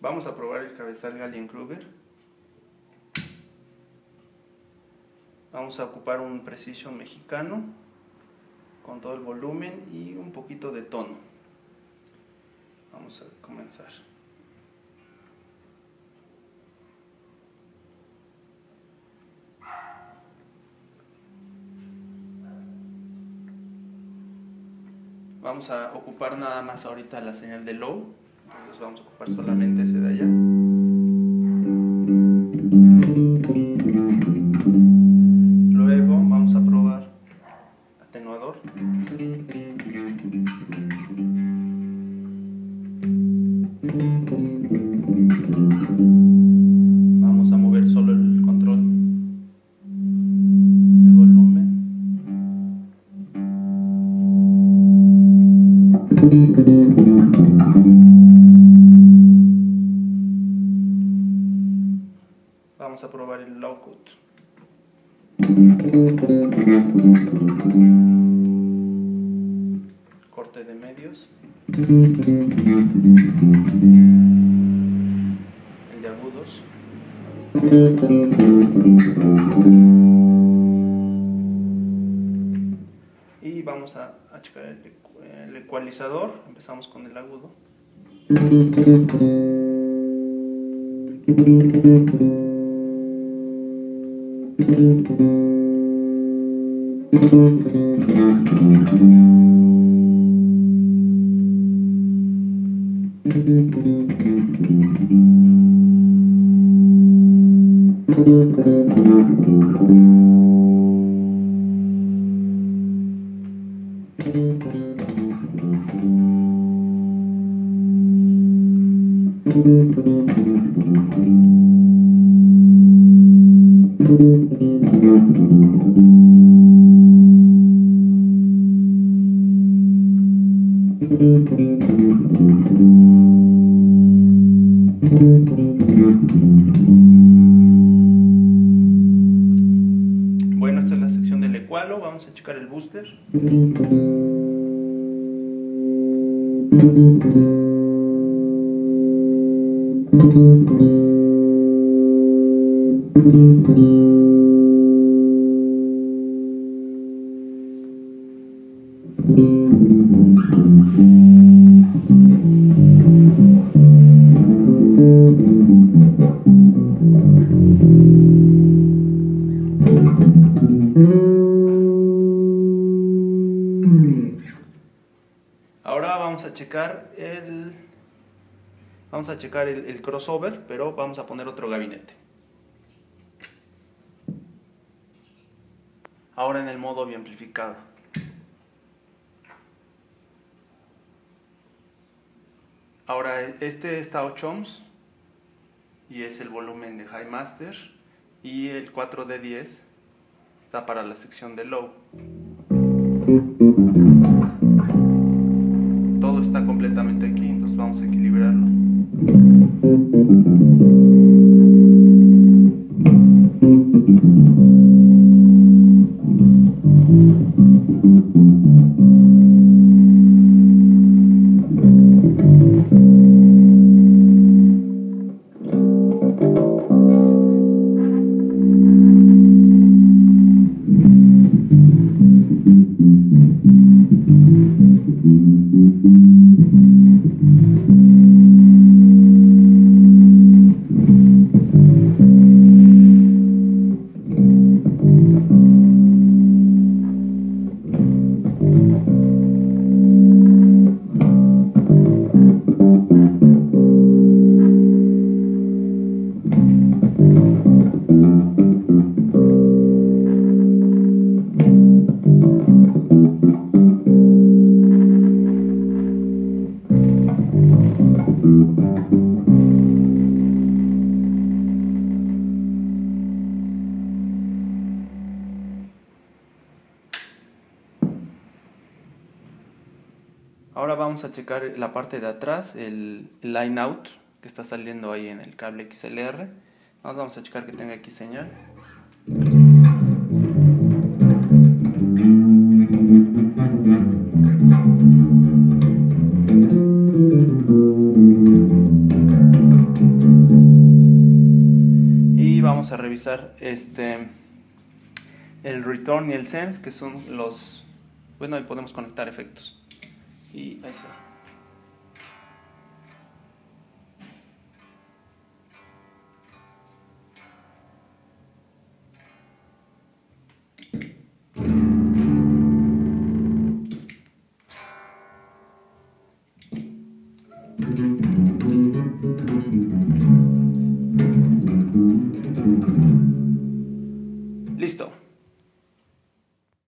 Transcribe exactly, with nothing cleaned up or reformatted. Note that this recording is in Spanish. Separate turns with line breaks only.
Vamos a probar el cabezal Gallien-Krueger. Vamos a ocupar un Precision mexicano con todo el volumen y un poquito de tono. Vamos a comenzar. Vamos a ocupar nada más ahorita la señal de low, entonces vamos a ocupar solamente ese de allá. Luego vamos a probar atenuador. Vamos a mover solo el control de volumen. Vamos a probar el low cut. Corte de medios. El de agudos. Y vamos a, a checar el, el ecualizador. Empezamos con el agudo. Bueno, esta es la sección del ecualo. Vamos a checar el booster. Ahora vamos a checar el vamos a checar el, el crossover, pero vamos a poner otro gabinete. Ahora en el modo biamplificado. Ahora este está a ocho ohms y es el volumen de High Master, y el cuatro D diez está para la sección de low. Todo está completamente aquí, entonces vamos a equilibrarlo. Ahora vamos a checar la parte de atrás, el line out que está saliendo ahí en el cable X L R. Vamos a checar que tenga aquí señal. vamos a revisar este el return y el send, que son los, bueno, ahí podemos conectar efectos. Y ahí está.
Thank you.